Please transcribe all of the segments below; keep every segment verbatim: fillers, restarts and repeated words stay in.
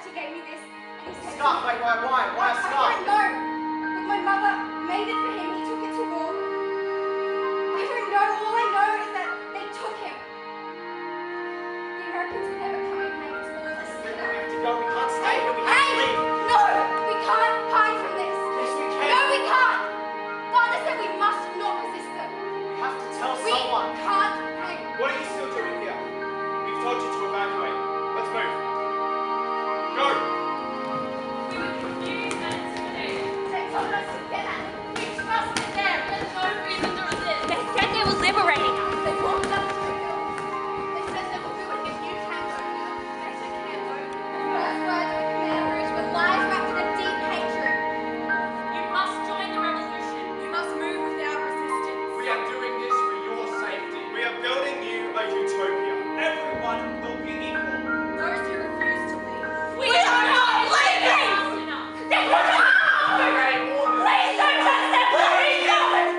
doctor gave me this, and he said... Scarf? Wait, why, why? Why a scarf? I don't know, but my mother made it for him. He took it to war. I don't know. All I know is that they took him. The Americans were never coming home. It's all a We setup. have to go. We can't stay here. We have Hey! to leave. No! We can't hide from this. Yes, we can. No, we can't. Father said we must not resist them. We have to tell We someone. can't hang. What are you still doing here? We've told you to evacuate. Let's move. Go! We were confused and intimidated. They told us to get out. We trusted them. There's no reason to resist. They said they were liberating us. They walked up to the hill. They said they would do it if you can go now. They said can't go. The first words of the Khmer Rouge were lies wrapped in a deep hatred. You must join the revolution. We must move without resistance. We are doing this for your safety. We are building you a utopia. Everyone will be equal. Those who refuse to leave. We, are not leaving! They will come! Please don't touch them! Please don't!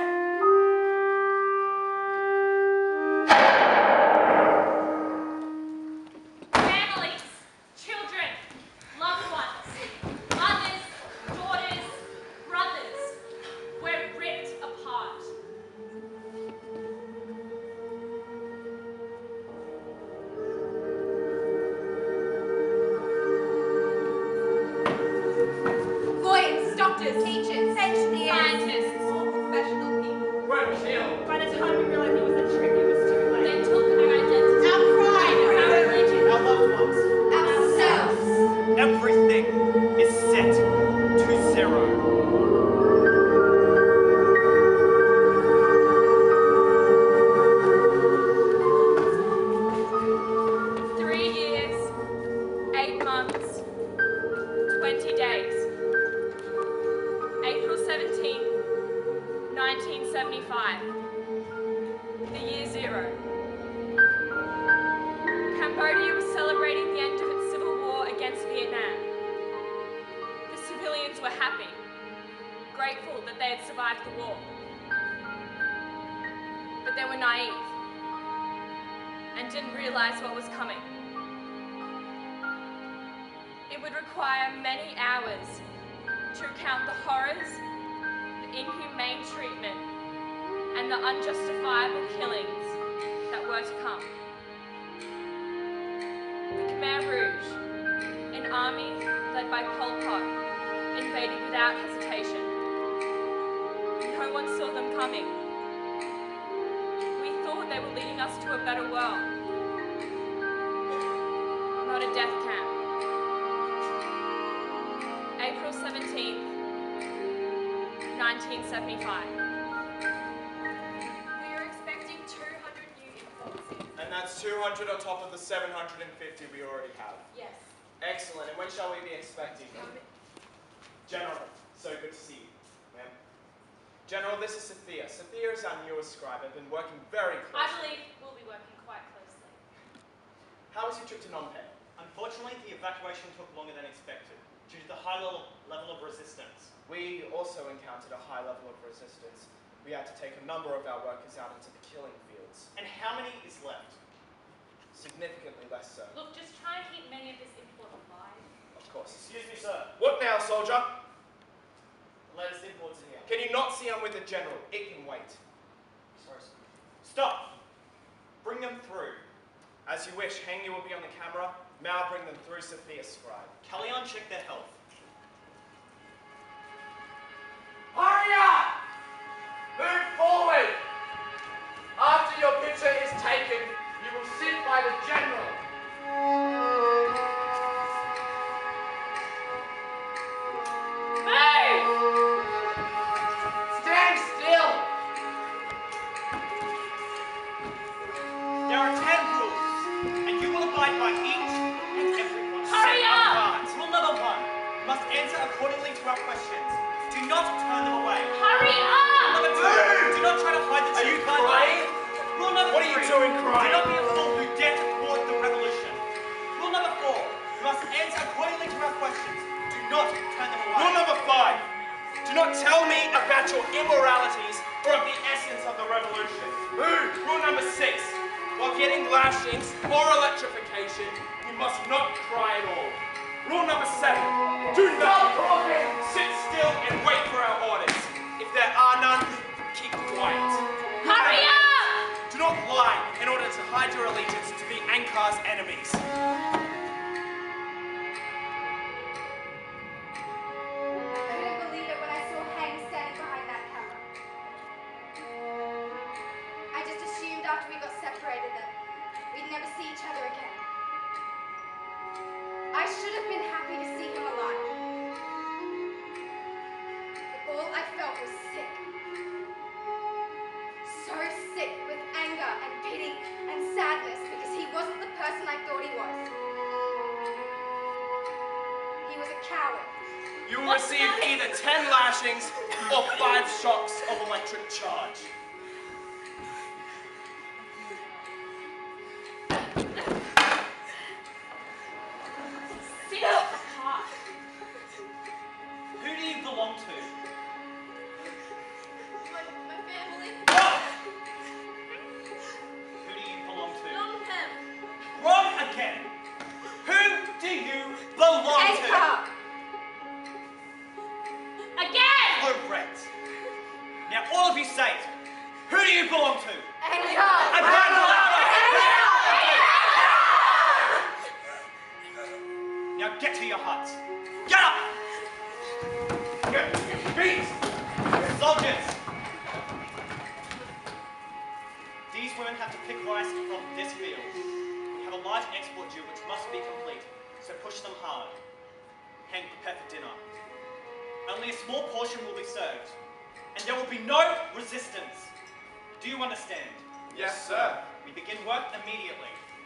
Families, children, loved ones, mothers, daughters, brothers, we're ripped apart. Lawyers, doctors, teachers, engineers, Scientists. all professional people. We're killed. By the time we realized it was a trick, it was too late. They took our identity, Our pride, our religion, Our loved ones. ourselves. Everything is set to zero. three years, eight months, twenty days. April seventeenth, nineteen seventy-five. The year zero. Cambodia was celebrating the end of its civil war against Vietnam. The civilians were happy, grateful that they had survived the war. But they were naive and didn't realize what was coming. It would require many hours to recount the horrors, the inhumane treatment, and the unjustifiable killings that were to come. The Khmer Rouge, an army led by Pol Pot, invaded without hesitation. No one saw them coming. We thought they were leading us to a better world, not a death camp. April seventeenth, nineteen seventy-five. We are expecting two hundred new imports. And that's two hundred on top of the seven hundred fifty we already have. Yes. Excellent. And when shall we be expecting them? General, so good to see you, ma'am. General, this is Sophia. Sophia is our newest scribe. I've been working very I closely. believe we'll be working quite closely. How was your trip to Phnom Penh? Unfortunately, the evacuation took longer than expected, due to the high level, level of resistance. We also encountered a high level of resistance. We had to take a number of our workers out into the killing fields. And how many is left? Significantly less so, Look, just try and keep many of this import alive. of course. Excuse me, sir. What now, soldier? The latest imports are here. Can you not see I'm with the general? It can wait. Sorry, sir. Stop! Bring them through. As you wish, Heng Yu will be on the camera. May I bring them through Sophia's scribe? Kalyan, check their health. Hurry up! Move forward! After your picture is taken, you will sit by the general. Move! Stand still! There are ten rules, and you will abide by each and every one. Hurry set up! apart. Rule number one, you must answer accordingly to our questions. Do not turn them away. Hurry Rule up! number two, do not try to hide the Are truth. you behind crying? lies. Rule number What are you three, doing, do crying? not be a fool who dare to thwart the revolution. Rule number four, you must answer accordingly to our questions. Do not turn them away. Rule number five. Do not tell me about your immoralities or of the essence of the revolution. Ooh. Rule number six. While getting lashings or electrification, you must not cry at all. Rule Rule number seven. Do not talking. Sit still and wait for our orders. If there are none, keep quiet. Hurry up! Do not lie in order to hide your allegiance to the Ankar's enemies. I couldn't believe it when I saw Hank standing behind that camera. I just assumed after we got separated that we'd never see each other again. I should have been happy to see him alive. But all I felt was sick. So sick with anger and pity and sadness because he wasn't the person I thought he was. He was a coward. You will receive either ten lashings or five shocks of electric charge. Sit apart. Who do you belong to? My, my family. Wrong! Who do you belong to? Long him. Wrong again! Who do you belong to? Anchor! Again! Correct. Now all of you say it. Who do you belong to? Anchor! And louder, louder! Now get to your huts. Get up! Get feet! Soldiers! These women have to pick rice from this field. We have a large export due which must be complete, so push them hard. Hank, prepare for dinner. Only a small portion will be served, and there will be no resistance. Do you understand? Yes, sir. We begin work immediately.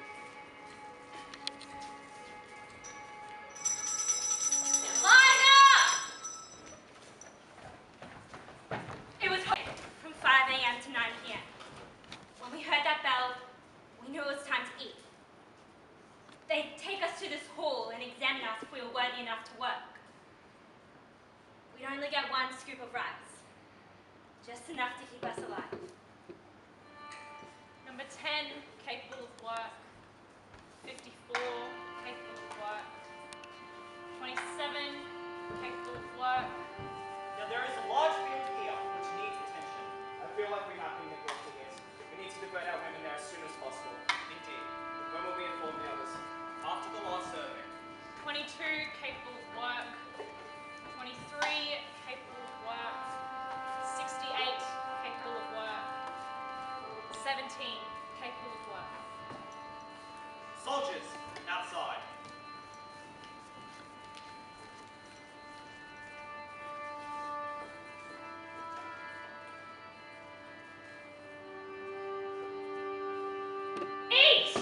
Line up! It was hot from five a m to nine p m When we heard that bell, we knew it was time to eat. They'd take us to this hall and examine us if we were worthy enough to work. We'd only get one scoop of rice, just enough to keep us alive. Number ten, capable of work. fifty-four, capable of work. twenty-seven, capable of work. Now there is a large field here which needs attention. I feel like we have been neglecting it. We need to divert our women there as soon as possible. Indeed. When will we inform the others? After the last survey. twenty-two, capable of work. twenty-three, capable of work. sixty-eight, capable of work. seventeen, capable of work. Soldiers, outside. Eat!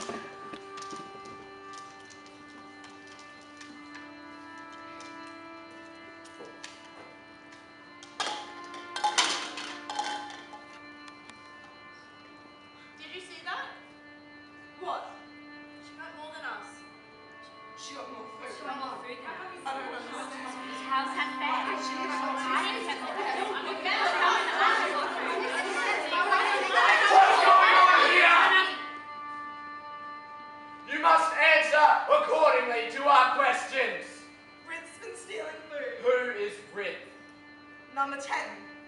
Did you see that? What? She got more than us. She got more food. She got more food than us. I don't know. This house had fed. I didn't have more food. What's going on here? You must answer accordingly to our questions. Rith's been stealing food. Who is Rith? Number ten.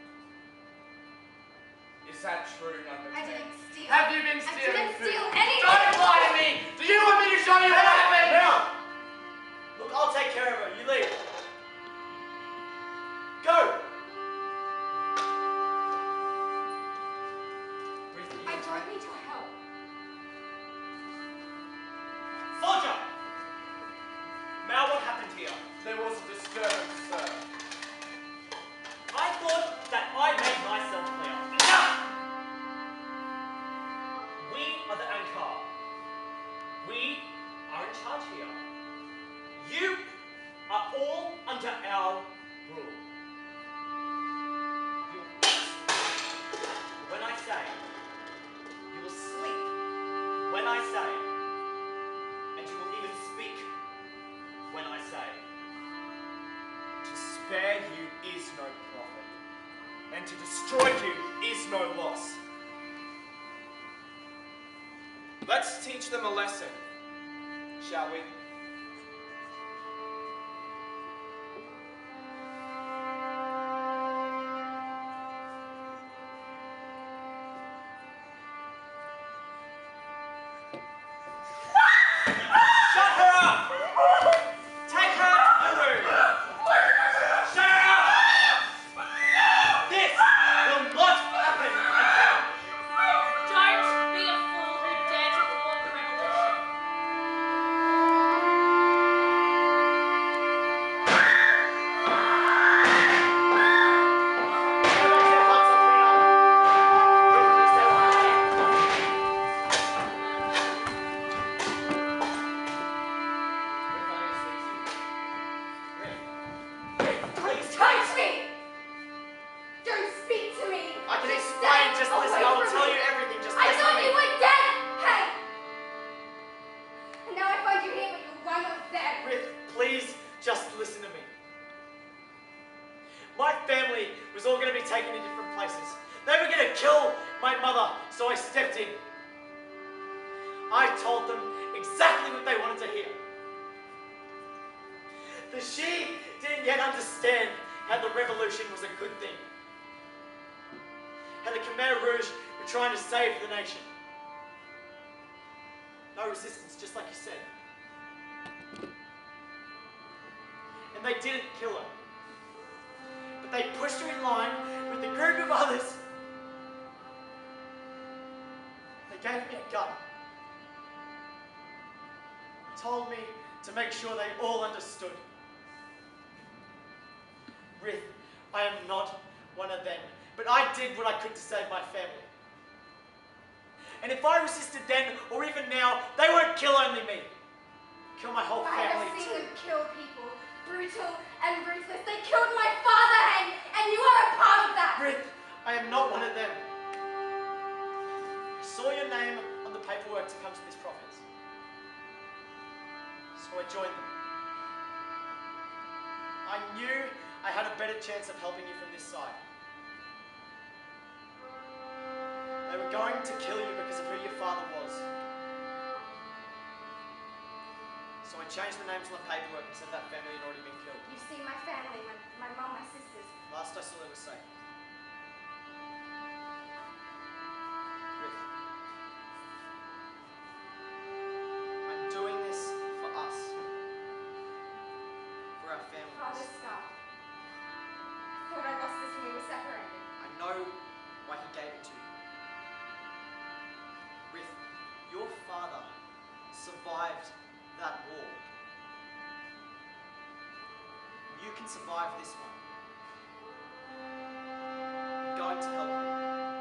Is that true, number I ten? didn't steal. Have you been I stealing didn't food? steal anything. Don't lie to me! Do you want me to show you what happened? Now! Look, I'll take care of her. You leave. Go! I don't need your help. Soldier! Now what happened here? There was a disturbance, sir. I thought that I made myself clear. Enough! We are the Ankar. We are in charge here. You are all under our rule. You will eat when I say. You will sleep when I say. And you will even speak when I say. To spare you is no profit, and to destroy you is no loss. Let's teach them a lesson, shall we? Please just listen to me. My family was all going to be taken to different places. They were going to kill my mother, so I stepped in. I told them exactly what they wanted to hear. The she didn't yet understand how the revolution was a good thing. How the Khmer Rouge were trying to save the nation. No resistance, just like you said. And they didn't kill her. But they pushed her in line with a group of others. They gave me a gun. Told me to make sure they all understood. Rith, I am not one of them, but I did what I could to save my family. And if I resisted then, or even now, they won't kill only me. Kill my whole I family have seen too. them kill people, brutal and ruthless. They killed my father, and, and you are a part of that. Rith, I am not one of them. I saw your name on the paperwork to come to this province. So I joined them. I knew I had a better chance of helping you from this side. They were going to kill you because of who your father was. So I changed the names on the paperwork and said that family had already been killed. You've seen my family, my, my mum, my sisters. Last I saw they were safe. Rith, I'm doing this for us. For our families. Father Scar. Thought I lost this when we were separated. I know why he gave it to you. Rith, your father survived that war. You can survive this one. I'm going to help you.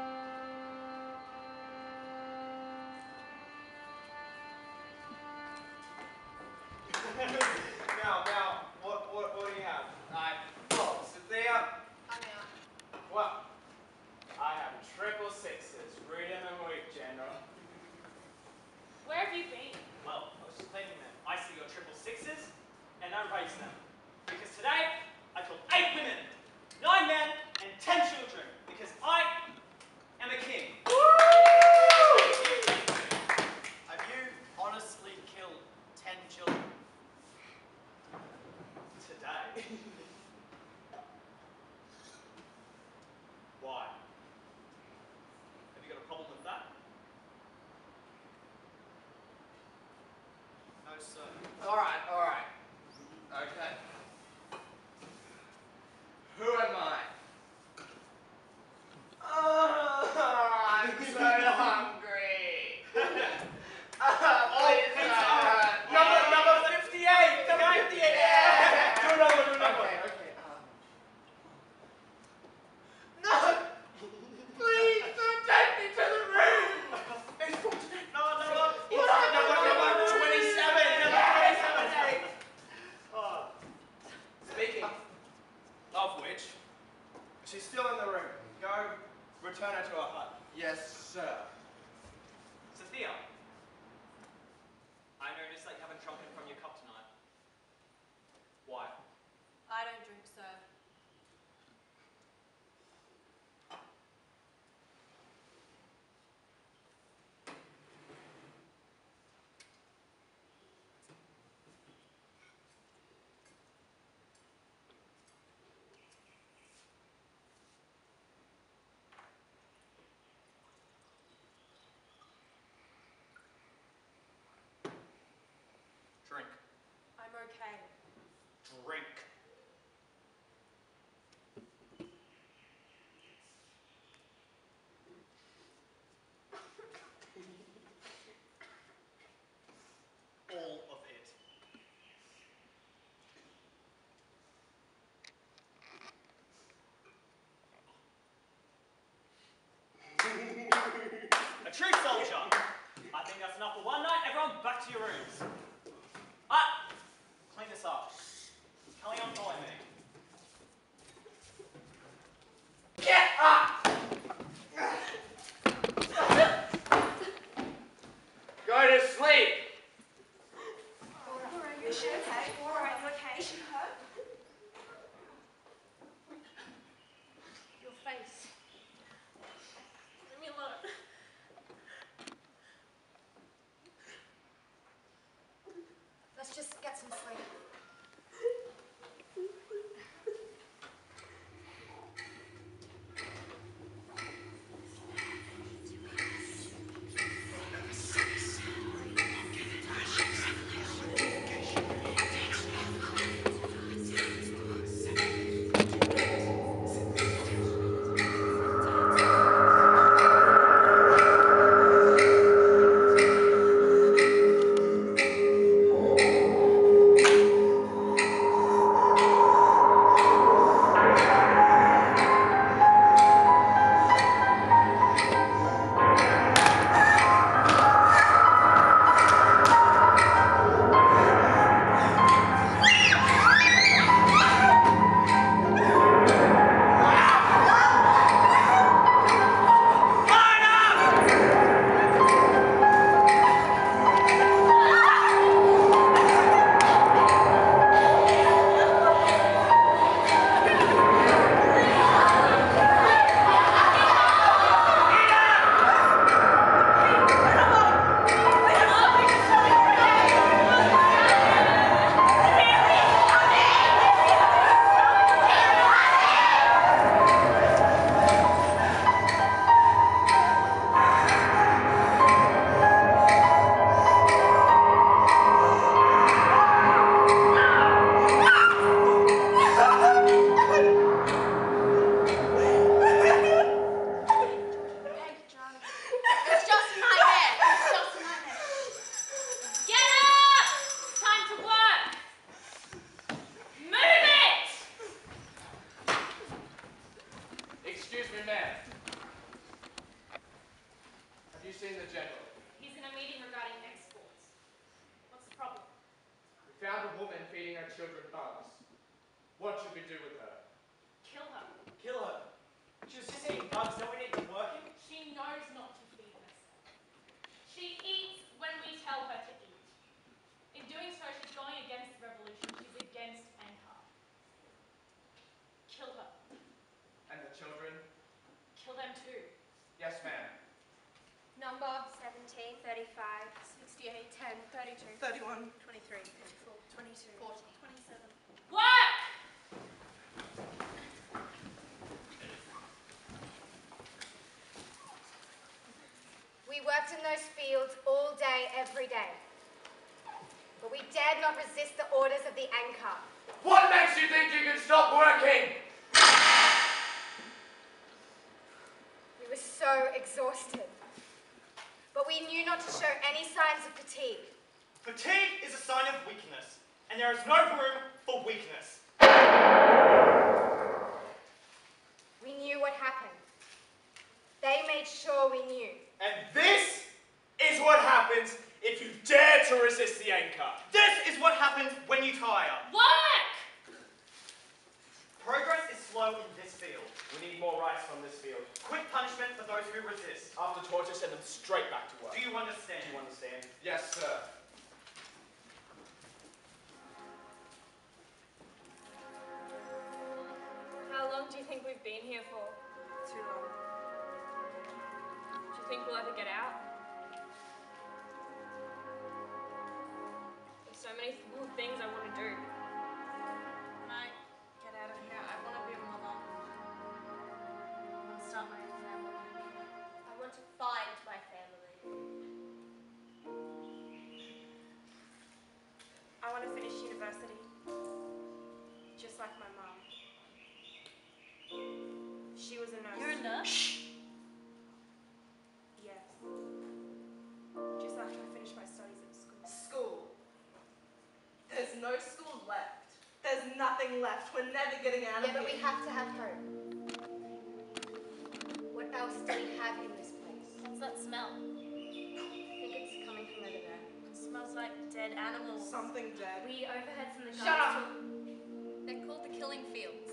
now, now, what, what, what do you have? I, oh, Cynthia. I'm out. Well, I have triple sixes. Read them and week, General. Where have you been? Well, I was just thinking that I see your triple sixes and I raise them. Because today, I killed eight women, nine men, and ten children. Because I am a king. Have you honestly killed ten children? Today? Why? Have you got a problem with that? No, sir. All right, all right. Okay. Who am I? Oh, I'm so hungry. Oh, please, Peter, uh, number, yeah. number fifty-eight! Number fifty-eight! Yeah. Do another one, do another one. Okay, okay. Um, no! Please don't take me to the room! It's forty-nine. No, no, no. What are you Number, doing? number twenty-seven! Number Yes, twenty-seven! okay. Oh. Speaking of which, she's still in the room. Go return her to her hut. Yes, sir. Sophia, I noticed that you haven't drunken from your cup tonight. Why? I don't drink, sir. Drink. I'm okay. Drink. All of it. A true soldier. I think that's enough for one night. Everyone back to your rooms. Ah, clean this What should we do with her? Kill her. Kill her. She was just eating bugs. Don't we need them working? She knows not to feed herself. She eats when we tell her to eat. In doing so, she's going against the revolution. She's against Ankar. Kill her. And the children? Kill them too. Yes, ma'am. Number seventeen, thirty-five, sixty-eight, ten, thirty-two, thirty-one, twenty-three, twenty-four, twenty-two, forty, twenty-seven. Work! We worked in those fields all day, every day. But we dared not resist the orders of the Ankar. What makes you think you can stop working? We were so exhausted. But we knew not to show any signs of fatigue. Fatigue is a sign of weakness, and there is no room for weakness. We knew what happened. They made sure we knew. And this is what happens if you dare to resist the anchor. This is what happens when you tire. Work! Progress is slow in this field. We need more rice from this field. Quick punishment for those who resist. After torture, send them straight back to work. Do you understand? Do you understand? Yes, sir. How long do you think we've been here for? too long. Do you think we'll ever get out? There's so many cool things I want to do. When I get out of here, I want to be a mother. I want to start my own family. I want to find my family. I want to finish university, just like my mum. She was a nurse. You're a nurse? Yes. Just after I finished my studies at school. School. There's no school left. There's nothing left. We're never getting out Yeah, of but we here. have to have hope. What else do we have in this place? What's that smell? I think it's coming from over there. It smells like dead animals. Something dead. We overheard some of the Shut guys up! They're called the killing fields.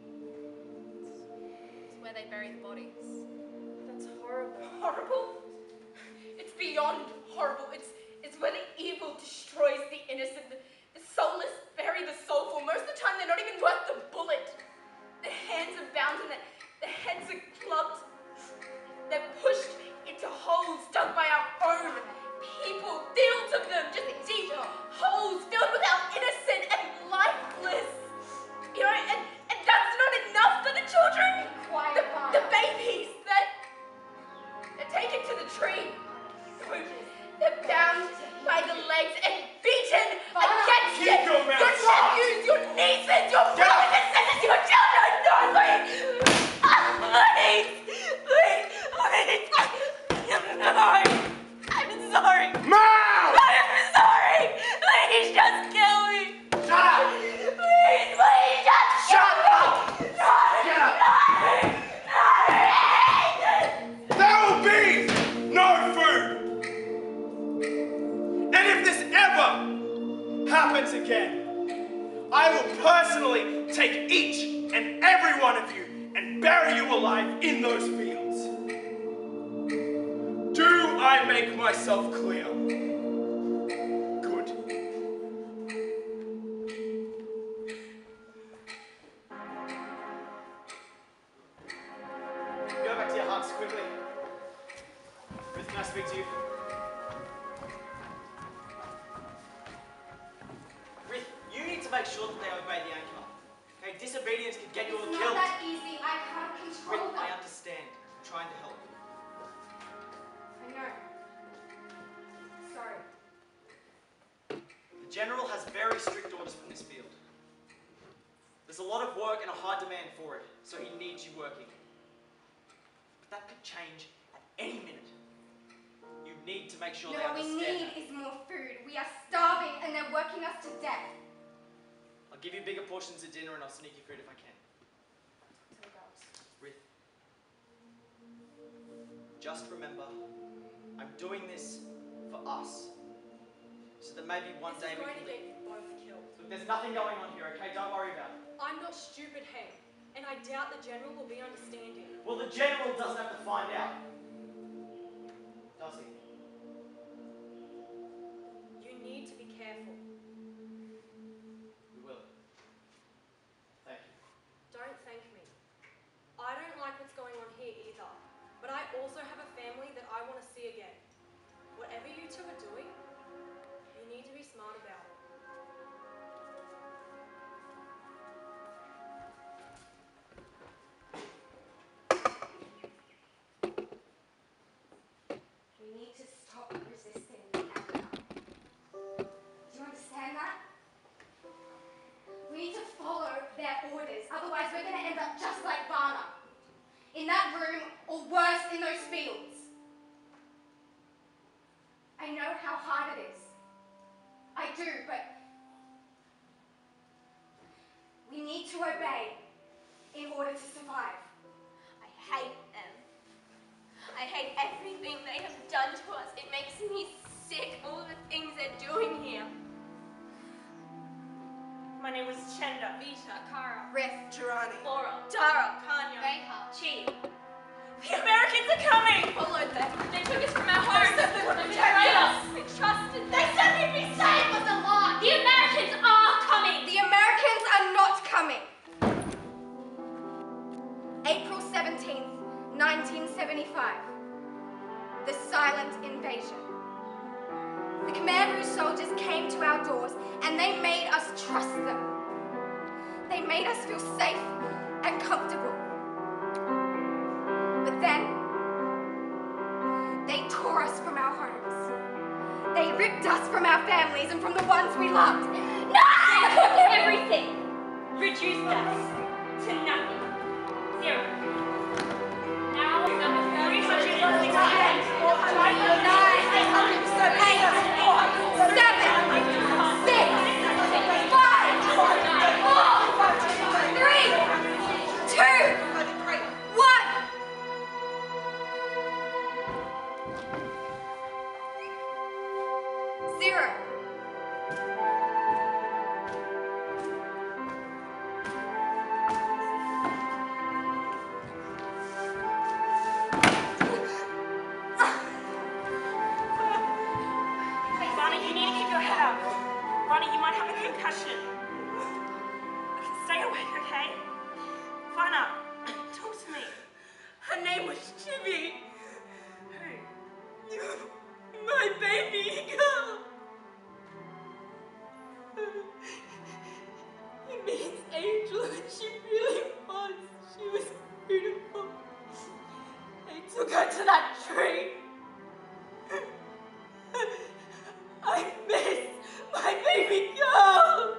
It's where they bury the bodies. That's horrible. Horrible? It's beyond horrible. It's it's where the evil destroys the innocent. The, the soulless bury the soulful. Most of the time, they're not even worth the bullet. Their hands are bound and their, their heads are clubbed. They're pushed into holes dug by our own people. Fields of them, just deep holes filled with our innocent and lifeless. You know, and, and that's not enough for the children. Quiet, The, Barb. the babies that they're taken to the tree. They're bound by the legs and beaten against Keep it. your mouth Your shut. nephews, your nieces, your brothers and sisters, your children. No, please. Ah, please. Please. Please. I'm sorry. I'm sorry. Mom! I'm sorry. Please just kill me. Shut up! Please, please just Shut kill up! me. No, Get up! no, no. There will be no food! And if this ever happens again, I will personally take each and every one of you and bury you alive in those fields. Do I make myself clear? Good. Go back to your huts quickly. Ruth, can I speak to you? Ruth, you need to make sure that they obey the anchor. Okay, disobedience can get you all It's killed. not that easy. I can't control Ruth, I that. understand. I'm trying to help. I know. Sorry. The General has very strict orders from this field. There's a lot of work and a high demand for it, so he needs you working. But that could change at any minute. You need to make sure No, they what we understand need that. is more food. We are starving and they're working us to death. I'll give you bigger portions at dinner and I'll sneak you food if I can. Rith, just remember, I'm doing this for us. So that maybe one This day is we going can to live. get you both killed. Look, there's nothing going on here, okay? Don't worry about it. I'm not stupid, Hank, and I doubt the General will be understanding. Well, the General doesn't have to find out. Does he? You need to be careful. We will. Thank you. Don't thank me. I don't like what's going on here either, but I also have a family that I want to see again. Whatever you two are doing, you need to be smart about it. We need to stop resisting the anger. Do you understand that? We need to follow their orders, otherwise we're going to end up just like Varna. In that room, or worse, in those fields. I know how hard it is. I do, but we need to obey in order to survive. I hate them. I hate everything they have done to us. It makes me sick, all the things they're doing here. My name is Chenda. Vita, Kara, Riff, Girani. Laura, Tara, Kanya, Reha, Chi. The Americans are coming! Followed them. They took us from our homes. They betrayed us. We trusted them. They said we'd be safe, but the lie. The Americans are coming. The Americans are not coming. April seventeenth, nineteen seventy-five. The silent invasion. The Khmer Rouge soldiers came to our doors and they made us trust them. They made us feel safe and comfortable. But then, they tore us from our homes. They ripped us from our families and from the ones we loved. No! Everything reduced us to nothing. Zero. Now it's number three hundred sixty-eight. Nine, eight, seven, six, five, four, three, two, one. Zero. Bonnie, you need to keep your head up. Bonnie, you might have a concussion. Stay awake, okay? Fana, talk to me. Her name was Chibi. Who? My baby girl. It means angel, and she really was. She was beautiful. They took her to that tree. I miss my baby girl.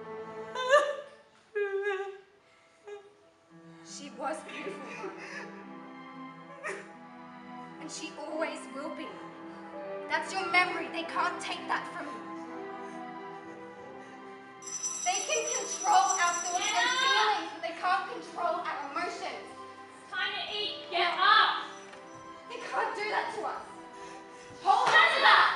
She was beautiful. And she always will be. That's your memory. They can't take that from you. They can control our thoughts and feelings, but they can't control our emotions. Time to eat. Get up. They can't do that to us. Hold on to that!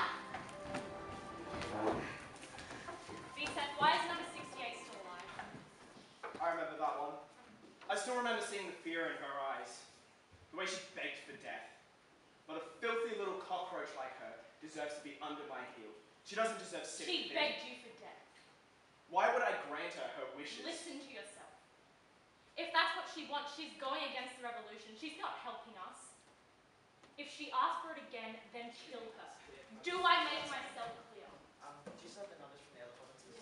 Vita, why is number sixty-eight still alive? I remember that one. I still remember seeing the fear in her eyes. The way she begged for death. But a filthy little cockroach like her deserves to be under my heel. She doesn't deserve sympathy. She begged you for death. Why would I grant her her wishes? Listen to yourself. If that's what she wants, she's going against the revolution. She's not helping us. If she asks for it again, then kill her. Do I make myself clear? Um, do you still have the numbers from the other provinces?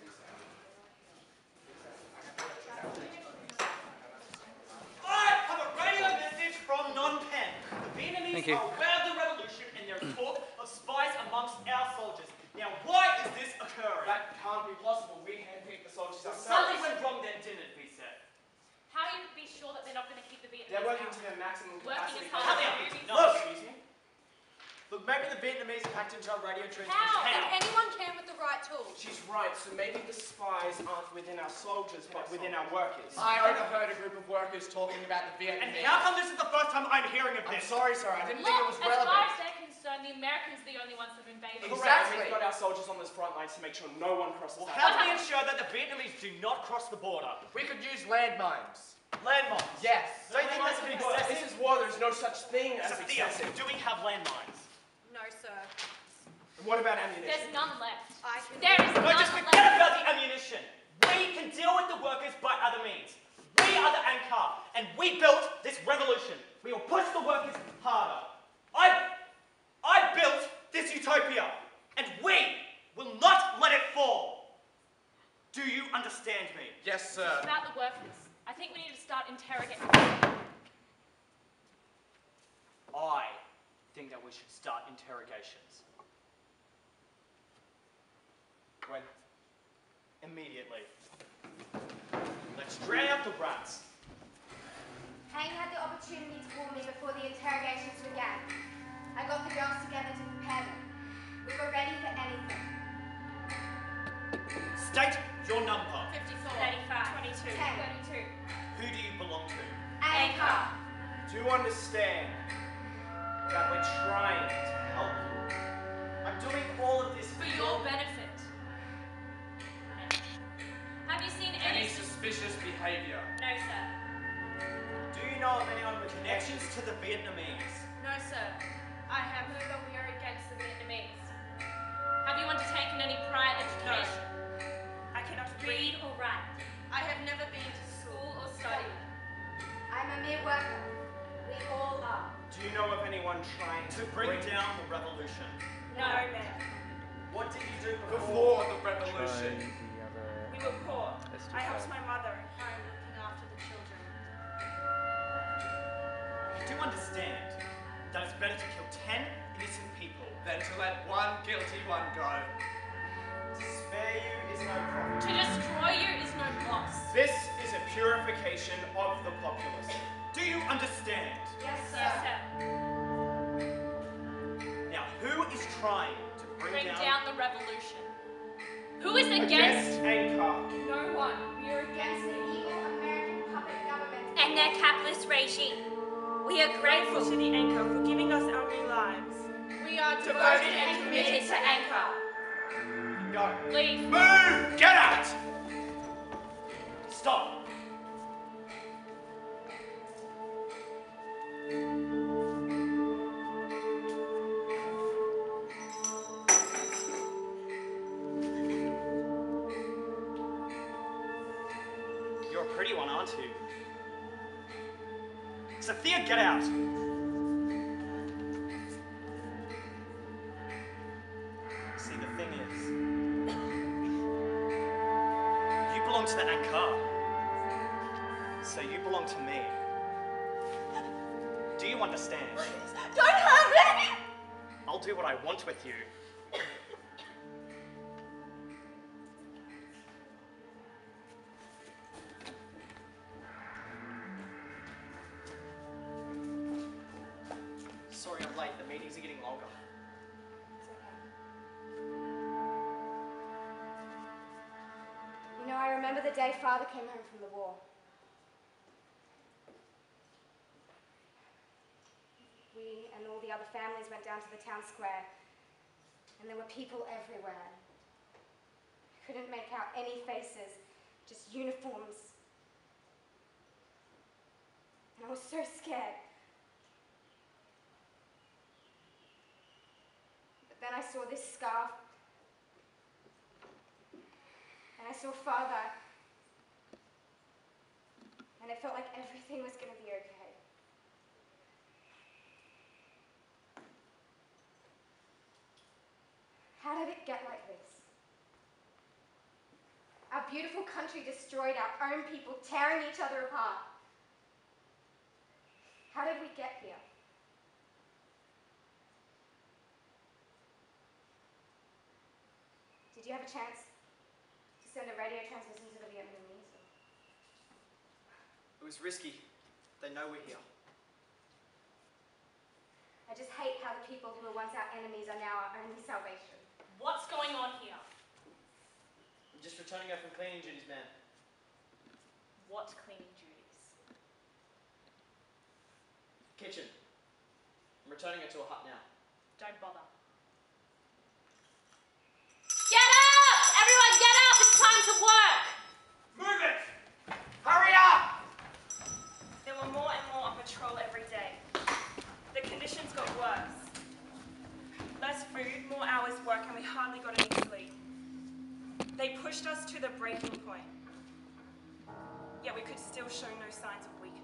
I have a radio message from Phnom Penh. The Vietnamese are aware of the revolution and there is talk of spies amongst our soldiers. Now, why is this occurring? That can't be possible. We handpicked the soldiers ourselves. Something went wrong then, didn't it, V SET? How are you be sure that they're not going to keep the Vietnamese They're working out? to their maximum Working capacity. as hard Come as here. the Vietnamese. No, Look! excuse me. Look, maybe the Vietnamese hacked into our radio transmission. How? If anyone can with the right tools. She's right, so maybe the spies aren't within our soldiers, but within our workers. I overheard a group of workers talking about the And Vietnamese. how come this is the first time I'm hearing of I'm this? sorry, sir. I didn't think it Look, was as relevant. far as they're concerned, concerned, the Americans are the only ones that have invaded. Exactly. We've got our soldiers on those front lines to make sure no one crosses Well, that how do line. we ensure that the Vietnamese do not cross the border? We could use landmines. Landmines. Yes. Don't you think that's a bit excessive? This is war, there's no such thing as Sophia, excessive. do we have landmines? No, sir. And what about ammunition? There's none left. I can. There is No, none just left. forget about the ammunition. We can deal with the workers by other means. We are the anchor, and we built this revolution. We will push the workers harder. I, I built this utopia, and we will not let it fall. Do you understand me? Yes, sir. About the workers. I think we need to start interrogating. I think that we should start interrogations. When? Immediately. Let's drown out the rats. Hank had the opportunity to warn me before the interrogations began. I got the girls together to prepare them. We were ready for anything. State your number. fifty-four. thirty-five. twenty-two. Ten. thirty-two. Who do you belong to? Anchor. Do you understand that we're trying to help you? I'm doing all of this For your benefit. Have you seen any... Any suspicious behavior? No, sir. Do you know of anyone with connections to the Vietnamese? No, sir. I have heard that we are against the Vietnamese. Have you undertaken any prior education? I cannot Read or write? I have never been to School or study? I'm a mere worker. We all are. Do you know of anyone trying To bring down the revolution. No. ma'am. What did you do Before the revolution. We were poor. I helped my mother at home looking after the children. Do you understand that it's better to kill ten innocent people Than to let one guilty one go. To spare you is no profit. To destroy you is no loss. This is a purification of the populace. Do you understand? Yes, sir. Yes, sir. Now, who is trying to bring, Bring down... down the revolution. Who is Against against? Anchor. No one. We are against the evil American puppet government and their capitalist regime. We are Grateful grateful. to the Anchor for giving us our new lives. We are devoted and committed to Anchor. Go. Leave. Move! Get out! Stop! You're a pretty one, aren't you? Sophia, get out! See, the thing is, you belong to the Anchor, so you belong to me. Do you understand? Don't hurt me! I'll do what I want with you. Sorry I'm late, the meetings are getting longer. It's okay. You know, I remember the day Father came home from the war. We and all the other families went down to the town square, and there were people everywhere. I couldn't make out any faces, just uniforms. And I was so scared. But then I saw this scarf, and I saw Father, and it felt like everything was going to be okay. How did it get like this? Our beautiful country destroyed, our own people tearing each other apart. How did we get here? Did you have a chance to send a radio transmission to the Vietnamese? It was risky. They know we're here. I just hate how the people who were once our enemies are now our only salvation. What's going on here? I'm just returning her from cleaning duties, ma'am. What cleaning duties? Kitchen. I'm returning her to a hut now. Don't bother. Get up! Everyone get up! It's time to work! Move it! Hurry up! There were more and more on patrol every day. The conditions got worse. Less food, more hours work, and we hardly got any sleep. They pushed us to the breaking point. Yet we could still show no signs of weakness.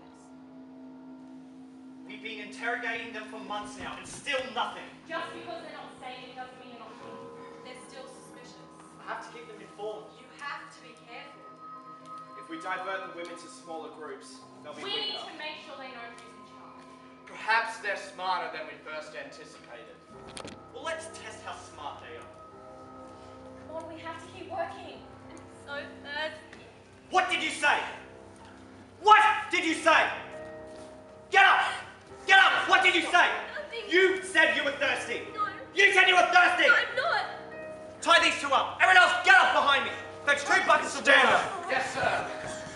We've been interrogating them for months now, and still nothing. Just because they're not saying it doesn't mean they're not thinking. They're still suspicious. I have to keep them informed. You have to be careful. If we divert the women to smaller groups, they'll be We need weaker. to make sure they know who's in charge. Perhaps they're smarter than we first anticipated. Well, let's test how smart they are. Come on, we have to keep working. I'm so thirsty. What did you say? What did you say? Get up! Get up! What did you say? Nothing. You said you were thirsty. No. You said you were thirsty! I'm not. Tie these two up. Everyone else, get up behind me. Fetch two buckets of water. Yes, sir.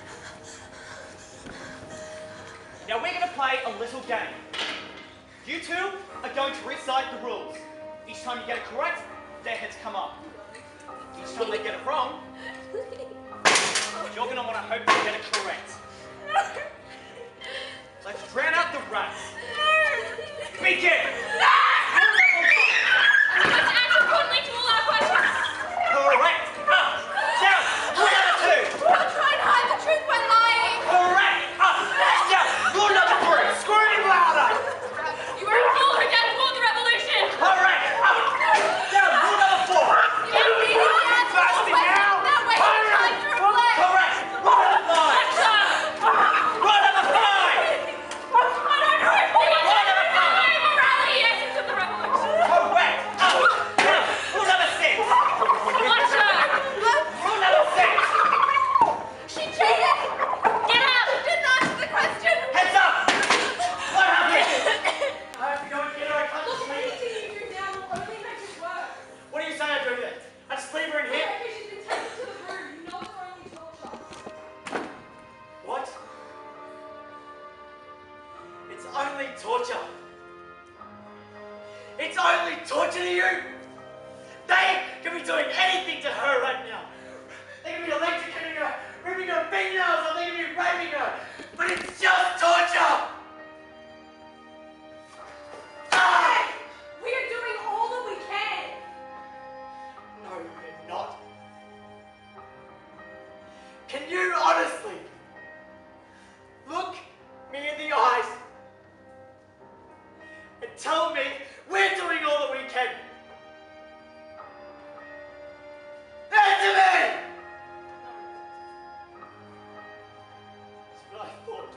Now we're going to play a little game. You two are going to recite the rules. Each time you get it correct, their heads come up. Each time they get it wrong, you're going to want to hope they get it correct. Let's drown out the rats. Begin! Let's answer accordingly to all our questions! Correct! Up! Down! Rule number two! Don't try and hide the truth by lying. Correct! Up! Down! Rule number three! Scream louder! You were a fool who dead for the revolution! Correct! Up! Down! Rule number four! Fasting now! That way Hurry you're up! trying to reflect. Correct! Rule number five! Rule number five! Rule number five! Morality, essence of the revolution! Correct! Up! Down! Rule number six! Watch her! Rule number six! She cheated. Get up! She didn't answer the question. Heads up! What happened? I have to go and get her. I can't Look, just leave her. anything you do now will only make it worse. What do you say I do then? I just leave her in here? Okay, she's been taken to the room. You know it's only torture. What? It's only torture. It's only torture to you. They can be doing anything to her right now. They can be electrocuting her, ripping her fingernails, or they can be raping her. But it's just torture. Ah! We are doing all that we can. No, we're not. Can you honestly look me in the eyes and tell me we're doing all that we can? Answer me! That's what I thought.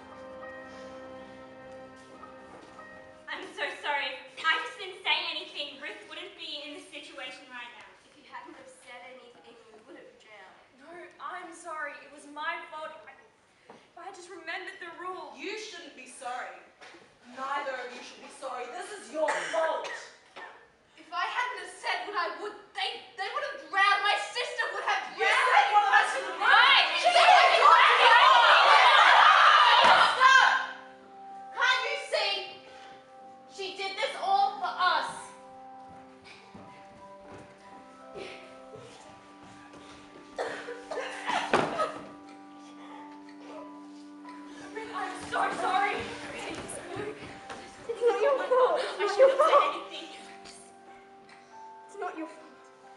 I'm so sorry. If I just didn't say anything, Ruth wouldn't be in this situation right now. If you hadn't have said anything, we would have drowned. No, I'm sorry. It was my fault. I, if I had just remembered the rules. You shouldn't be sorry. Neither of you should be sorry. This is your fault. If I hadn't have said what I would, they they would have drowned. My sister would have You drowned. said one of us should have Right! She would have drowned. Stop! Can't you see? She did this all for us. I'm so sorry. It's not your fault. It's I not shouldn't your have fault. said anything. It's not your fault.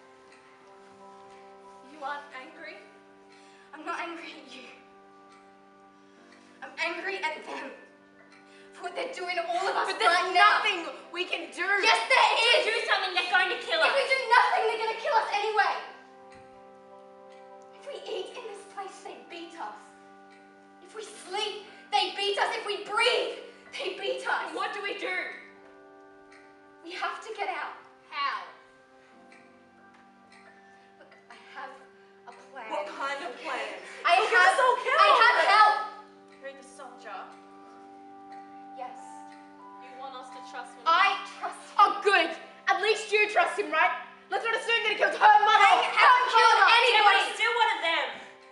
You aren't angry? I'm not angry at you. I'm angry at them. For what they're doing to all of us But there's right now. nothing we can do. Yes, there is. Do something, they're going to kill If us. we do nothing, they're going to kill us anyway. If we eat in this place, they beat us. If we sleep, they beat us. If we breathe, they beat us. What do we do? We have to get out. How? Look, I have a plan. What kind of plan? I We'll get have, us all killed. I have help. Who the soldier? Yes. You want us to trust when I trust him. Oh, good. At least you trust him, right? Let's not assume that he killed her mother. I haven't killed Yeah, but anybody. he's still one of them.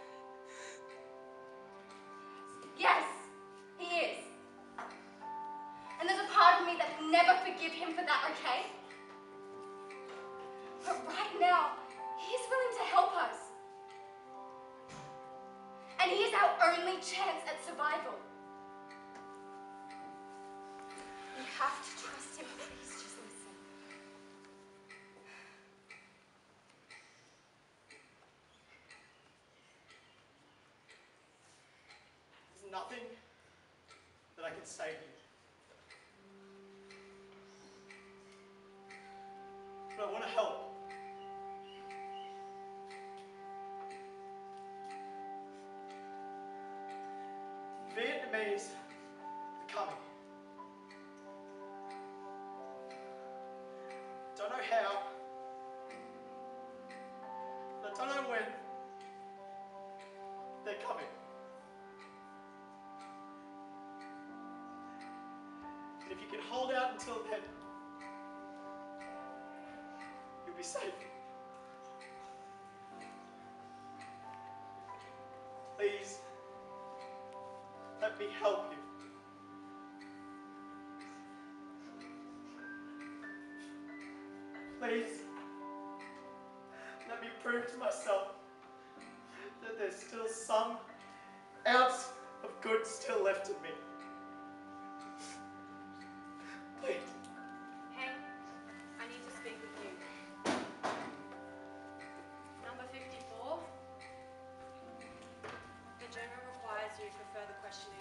Yes, he is. And there's a part of me that will never forgive him for that, okay? right now, he is willing to help us. And he is our only chance at survival. You have to trust him. Please just listen. There's nothing that I can say to you. But I want to help. Vietnamese are coming. Don't know how. I don't know when. They're coming. And if you can hold out until then, you'll be safe. Please, let me help you. Please, let me prove to myself that there's still some ounce of good still left in me. Please. Hank, I need to speak with you. Number fifty-four. The General requires you for further questioning.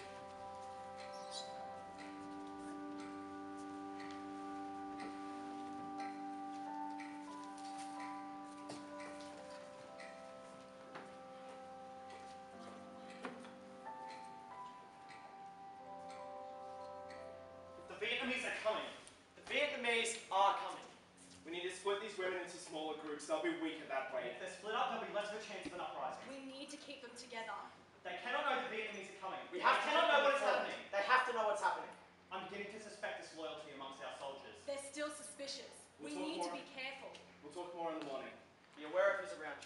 The Vietnamese are coming. The Vietnamese are coming. We need to split these women into smaller groups. They'll be weaker that way. If they're split up, there'll be less of a chance of an uprising. We need to keep them together. They cannot know the Vietnamese are coming. We have they to cannot know what is inform. happening. They have to know what's happening. I'm beginning to suspect disloyalty amongst our soldiers. They're still suspicious. We'll We talk need to more. be careful. We'll talk more in the morning. Be aware of who's around you.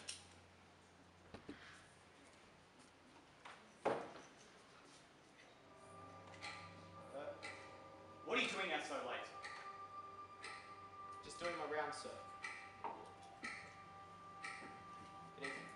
Uh, what are you doing out so late? Just doing my rounds, sir. Good evening.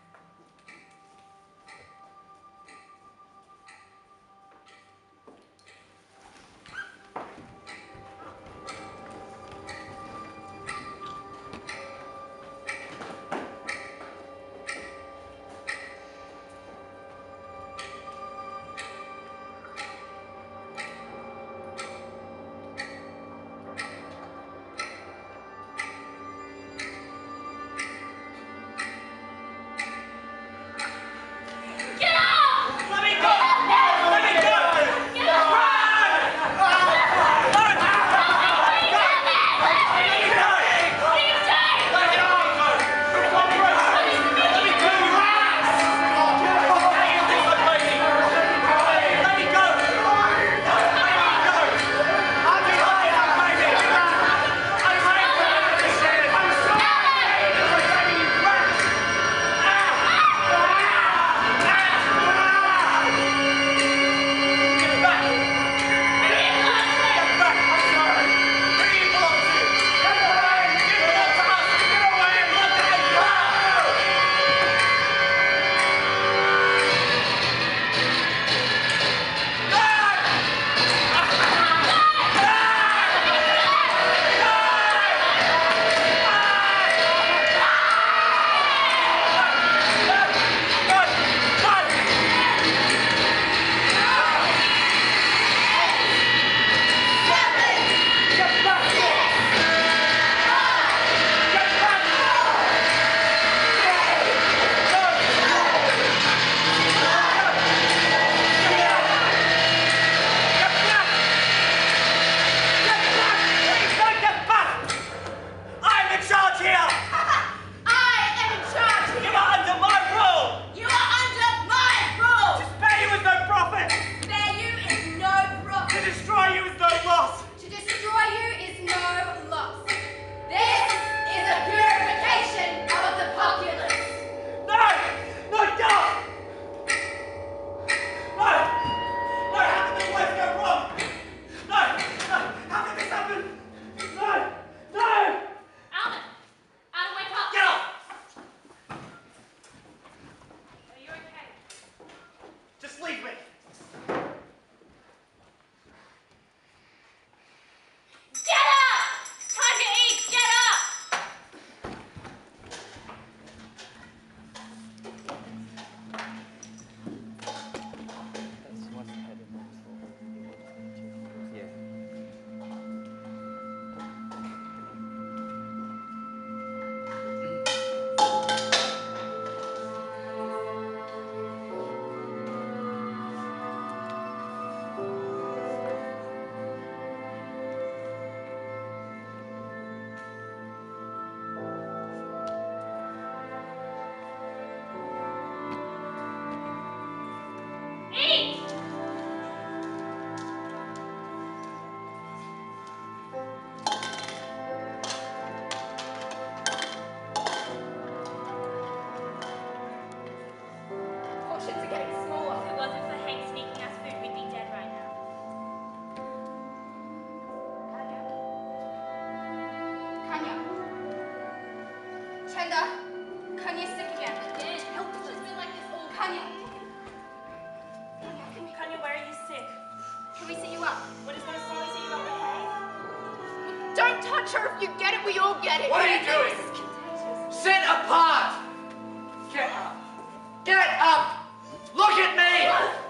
not sure if you get it. We all get it. What are you doing? This is contagious. Sit apart! Get up! Get up! Look at me!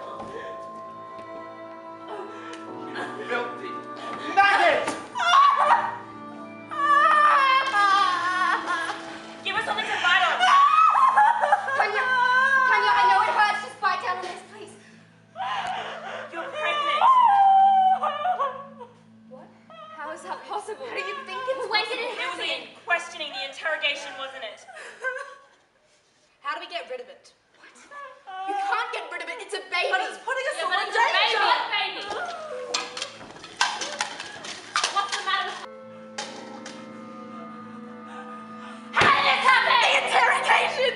You filthy maggot! Give us something to bite on. Kanya, Kanya, I know it hurts. Just bite down on this, please. You're pregnant. What? How is that possible? How do you think it's When did it possible? happen? It was in questioning, the interrogation, wasn't it? How do we get rid of it? What? You can't get rid of it. It's a baby. But it's putting us Yeah, all but in it's a baby. danger. What baby? What's the matter with... How did this happen? The interrogation.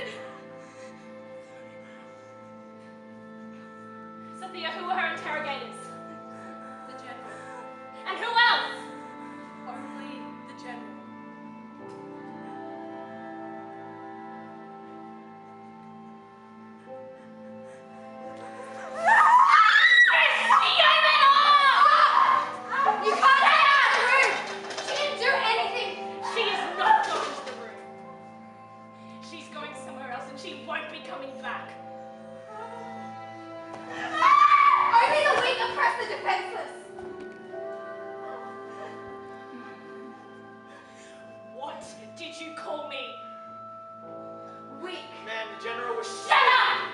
Sophia, who were her interrogators? The general. And who else? Only the general. You can't get her out of the room! She didn't do anything! She is not going to the room. She's going somewhere else and she won't be coming back. Only the weak oppress the defenseless! What did you call me? Weak! Man, the general was Shut up!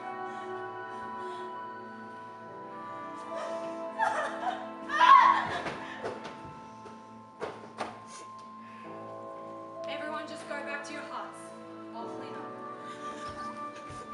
Everyone just go back to your huts. I'll clean up.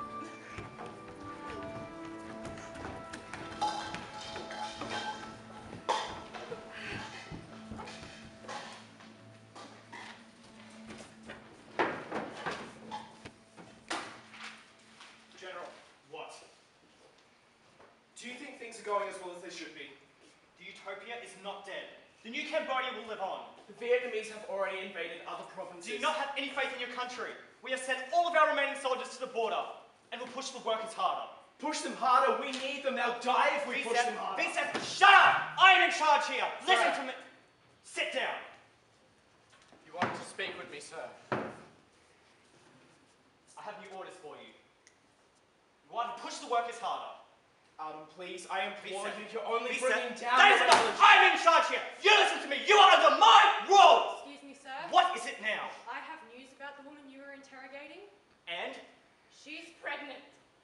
General, what? Do you think things are going as well as they should be? The utopia is not dead. The new Cambodia will live on. The Vietnamese have already invaded other provinces. Do you not have any faith in your country? We have sent all of our remaining soldiers to the border, and we'll push the workers harder. Push them harder. We need them. They'll die if we push V-Step, them harder. V-Step, shut up! I am in charge here. Listen Sir. to me. Sit down. You want to speak with me, sir? I have new orders for you. You want to push the workers harder. Um, please, I implore V-Step, you. You're only V-Step, bringing down that is the enough. revolution. I'm in charge here. You listen to me. You are under my rules. Excuse me, sir. What is it now? I have news about the woman you were interrogating. And? She's pregnant.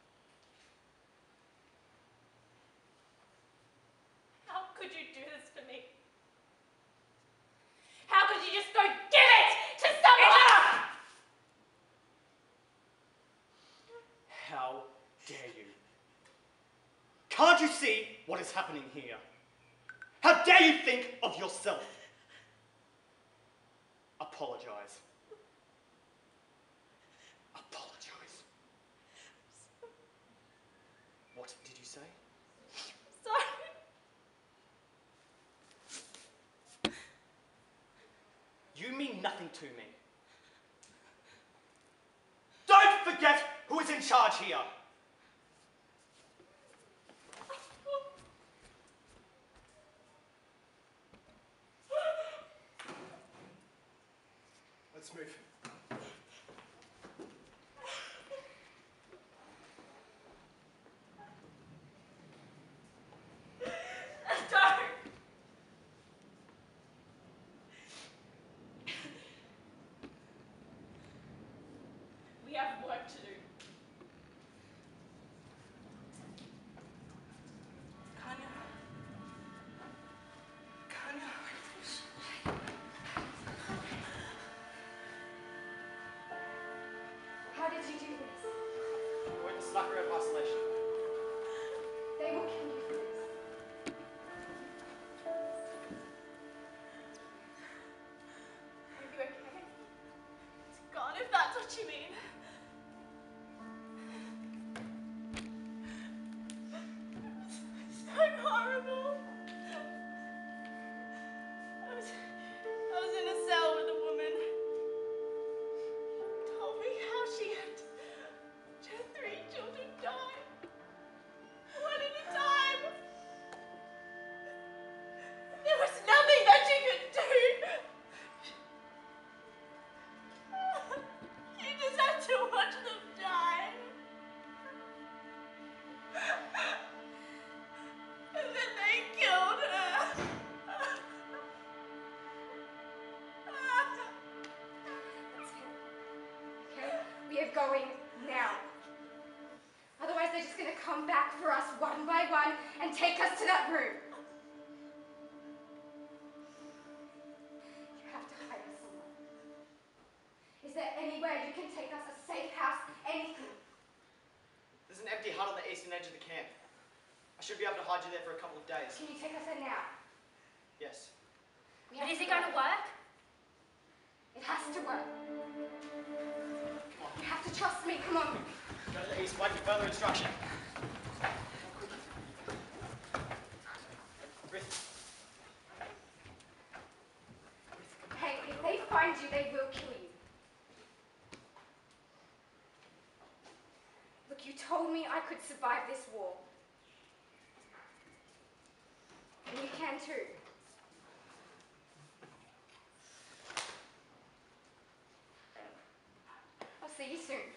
How could you do this to me? How could you just go give it to someone? Enough! How dare you? Can't you see what is happening here? How dare you think of yourself? Apologize. Apologize. What did you say? Sorry. You mean nothing to me. Don't forget who is in charge here. Let's move. Don't. We have work to do. Kanya. Kanya. How did you do this? We're in the sucker of isolation. They will kill you for this. Are you okay? It's gone if that's what you mean. It's so horrible. I was, I was in a cell with a woman. Told me how she had her three children die. One at a time. There was nothing that she could do. for us one by one and take us to that room. You have to hide us somewhere. Is there anywhere you can take us? A safe house? Anything? There's an empty hut on the eastern edge of the camp. I should be able to hide you there for a couple of days. Can you take us there now? Yes. We But have is it go. going to work? It has to work. You have to trust me. Come on. Go to the east, wait for further instruction. Hey, if they find you, they will kill you. Look, you told me I could survive this war. And you can too. I'll see you soon.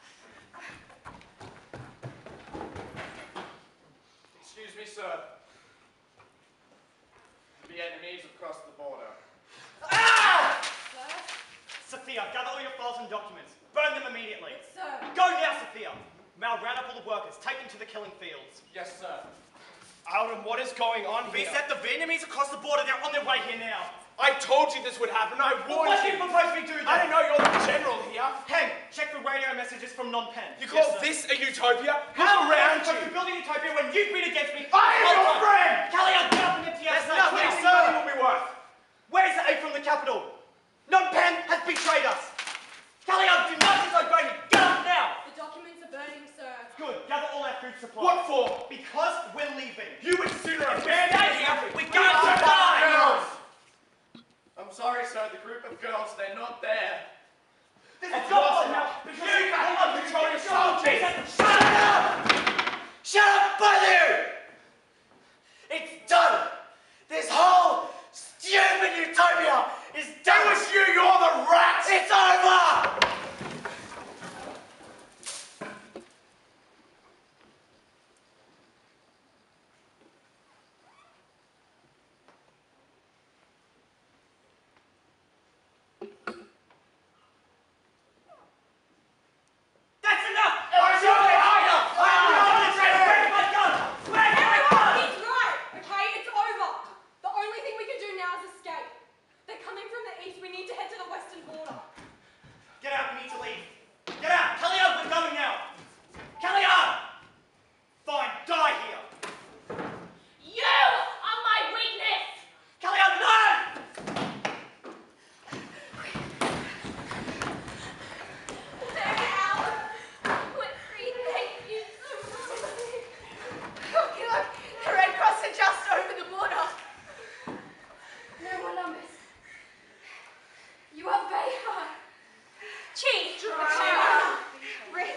Excuse me, sir. The enemies have crossed the border. Ah! Sir? Sophia, gather all your files and documents. Burn them immediately. Sir. Go now, Sophia. Mal, round up all the workers. Take them to the killing fields. Yes, sir. Alden, what is going on We here? set the Vietnamese across the border. They're on their way here now. I told you this would happen. I Well, warned what do you. you propose we do then? I don't know. You're the general here. Hey, check the radio messages from Non-Pen. You call Yes, sir. this a utopia? How Look am I around supposed to you. build a utopia when you've been against me? I am your friend. Callie, I'll get up and empty out There's tonight. nothing Please, money sir. will be worth. Where's the aid from the capital? Non-Pen has betrayed us. Callie, I'll do not disobey me. Get up now. The documents are burning, sir. Good. Gather all our food supplies. What for? Because we're leaving. You would sooner If we abandon stay this here, country. we're We going are to die. girls. I'm sorry, sir. The group of girls, they're not there. This Of is course your not. now. Because You you can't can't control your soldiers. soldiers. Shut up! Shut up, both of you! It's done! This whole stupid utopia is done! It was you. You're the rat. It's over! That's enough! Where's your higher? Where's my gun? Where's my gun? He's right, okay? It's over. The only thing we can do now is escape. They're coming from the east. We need to head to the western border. Get out, we need to leave. Get out! Calliard, we're going now! Calliard! Fine, die here! You are my weakness! Calliard, no! They're out! We're free, thank you so much. Look, look, the Red Cross are just over the border. No more numbers. You are very hard. Chief! Rick.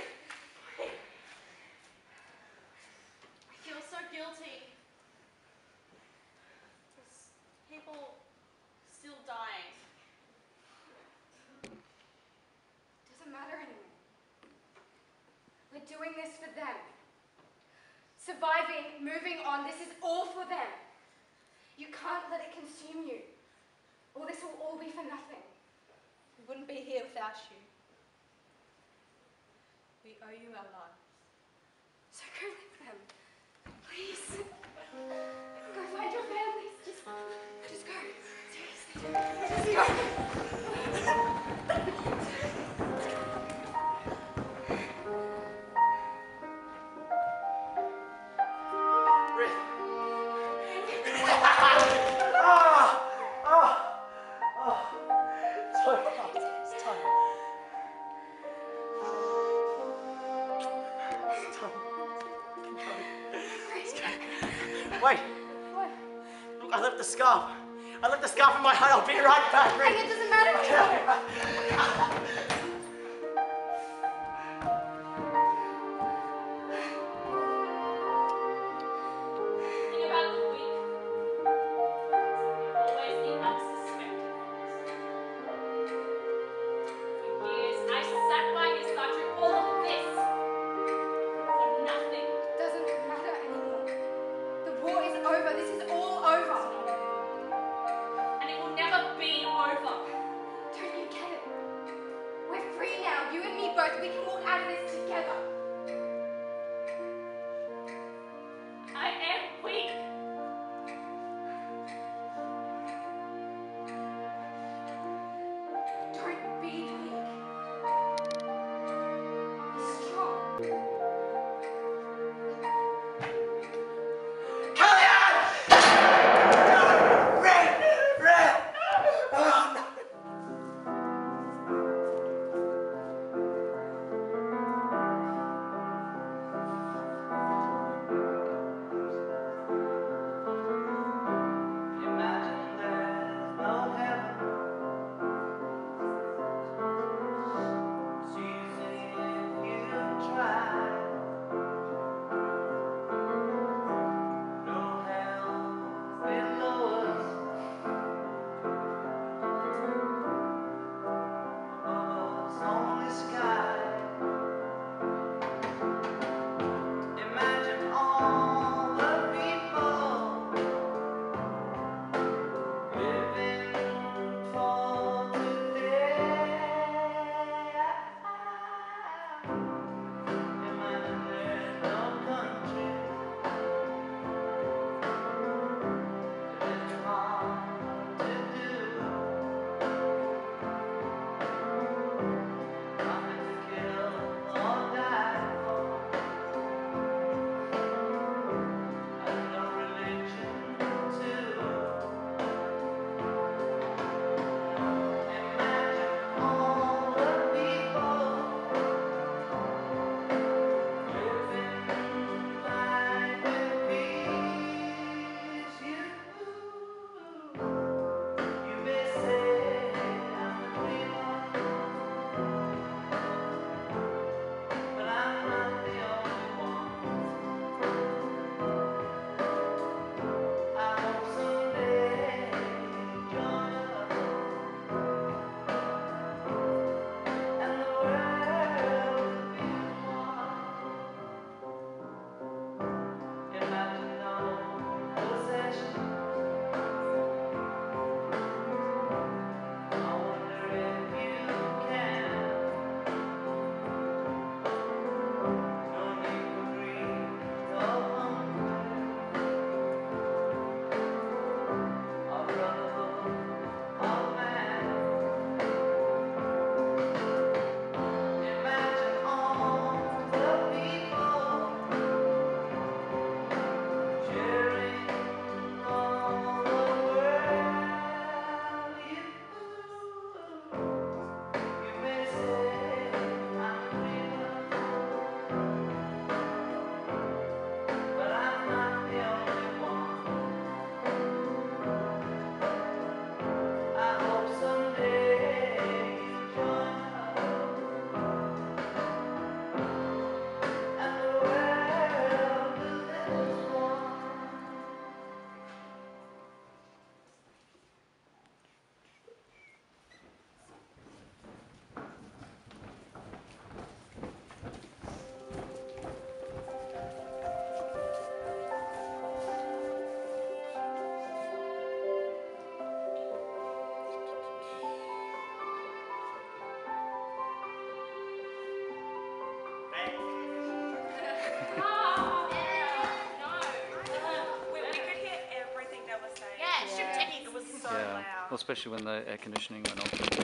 I feel so guilty. There's people still dying. Doesn't matter anymore. We're doing this for them. Surviving, moving on, this is all for them. You can't let it consume you, or this will all be for nothing. We wouldn't be here without you. We owe you our lives. So go with them. Please. Go find your families. Just, just go. Seriously. Just go. Wait. What? Look, I left the scarf. I left the scarf in my hut. I'll be right back, And Rick. it doesn't matter anymore. Think about the weak. Always the unsuspecting ones. For years, I sat by his side through all of this. For nothing. It doesn't matter anymore. The war is over. This is all over. And it will never be over. Don't you get it? We're free now. You and me both. We can walk out of this together. especially when the air conditioning went off.